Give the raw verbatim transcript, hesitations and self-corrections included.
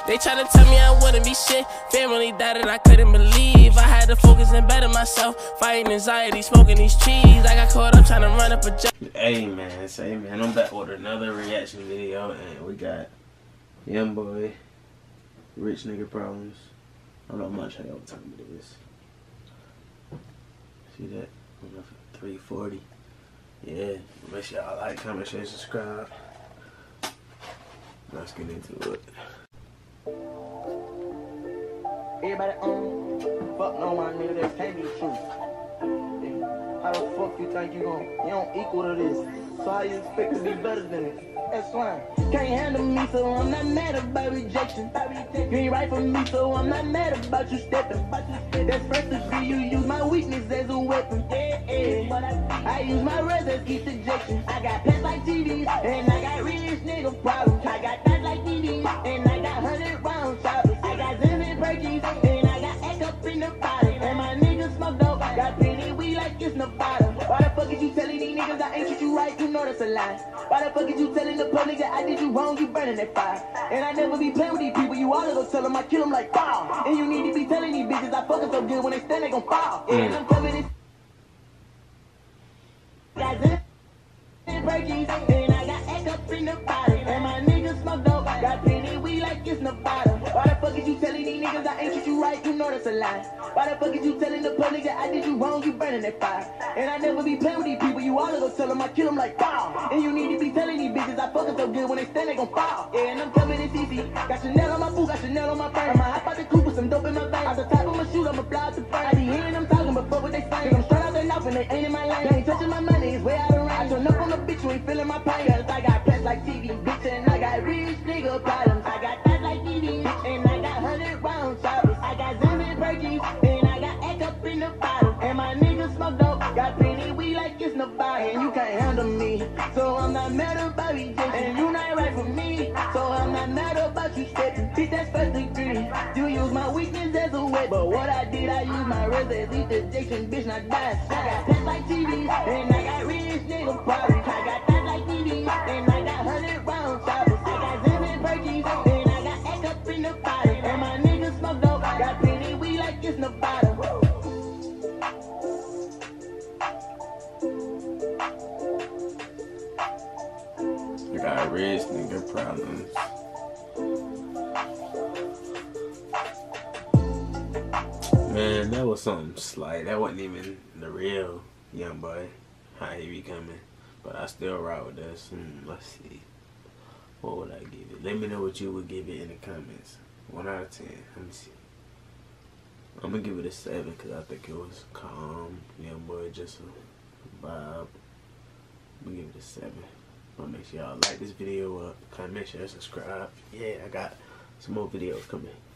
They tryna tell me I wouldn't be shit. Family died and I couldn't believe. I had to focus and better myself. Fighting anxiety, smoking these trees. I got caught up trying to run up a job. Hey man, say man, I'm back with another reaction video, and we got Young Boy, Rich Nigga Problems. I don't know much how y'all time it is. See that? three forty. Yeah, make sure y'all like, comment, share, subscribe. Let's get into it. Everybody on, fuck no my nigga, that can't be true. How the fuck you think you gon' you don't equal to this? So how you expect to be better than it? That's fine. Can't handle me, so I'm not mad about rejection. You ain't right for me, so I'm not mad about you stepping. That's first degree, you use my weakness as a weapon. Yeah, yeah. I use my rest as each ejection. I got pets like T Vs, and I got rich nigga problems. I got that like T Vs, and I got hundred round shoppers. I got Zim and Perkies, and I got egg up in the bottom. And my niggas smoke dope, got plenty weed like it's Nevada. Why the fuck is you telling these niggas I ain't treat you right? You know that's a lie. Why the fuck is you telling the public that I did you wrong? You burning that fire. And I never be playing with these people. You all go tell them I kill them like wow. And you need to be telling these bitches I fucking so good when they stand they gon' fall. Mm. And I'm coming in. Got Zim and Perkies, and I got egg up in the bottom. And my niggas smoke dope, got plenty weed like it's Nevada. Why the fuck is you telling these niggas I ain't treat you right? You know that's a lie. Why the fuck is you telling the public that I did you wrong? You burning that fire. And I never be playing with these people. You all go tell them I kill them like wow. And you need to be telling these bitches I fucking so good when they stand they gon' fall. Yeah, and I'm coming in C C. Got Chanel on my boot, got Chanel on my frame. I'ma hop out the coupe with some dope in my veins. Out the top of my shoot, I'ma fly out the frame. I be hearing them talking, but fuck what they saying. I'm straight out their mouth and they ain't in my lane. They ain't touching my money, it's way out of range. I turn up on the bitch, you ain't feeling my pain. Cause I got pets like T V, bitch, and I got rich nigga problems. I got that like T V, and I got hundred round shoppers. I got Zim and Perkies, and I got egg up in the bottom. And my niggas smoke dope, got plenty weed like it's Nevada. And you can't handle me, so I'm not mad about rejection. And you not right for me, so I'm not mad about you stepping. Bitch, that's first degree. You use my weakness as a weapon. But what I did, I use my rest as each ejection. Bitch, not die. I got pets like T V, and I got rich nigga problems. I got that like T V, and I got hundred round shoppers. I got Zim and Perkies, and I got egg up in the bottom. And my niggas smoke dope, got plenty weed like it's Nevada. I got Rich Nigga Problems. Man, that was something slight. That wasn't even the real Young Boy. How he be coming. But I still ride with this. Hmm, let's see. What would I give it? Let me know what you would give it in the comments. one out of ten. Let me see. I'm gonna give it a seven because I think it was calm. Young Boy, just a vibe. I'm gonna give it a seven. I'll make sure y'all like this video up, comment, share, subscribe. Yeah, I got some more videos coming.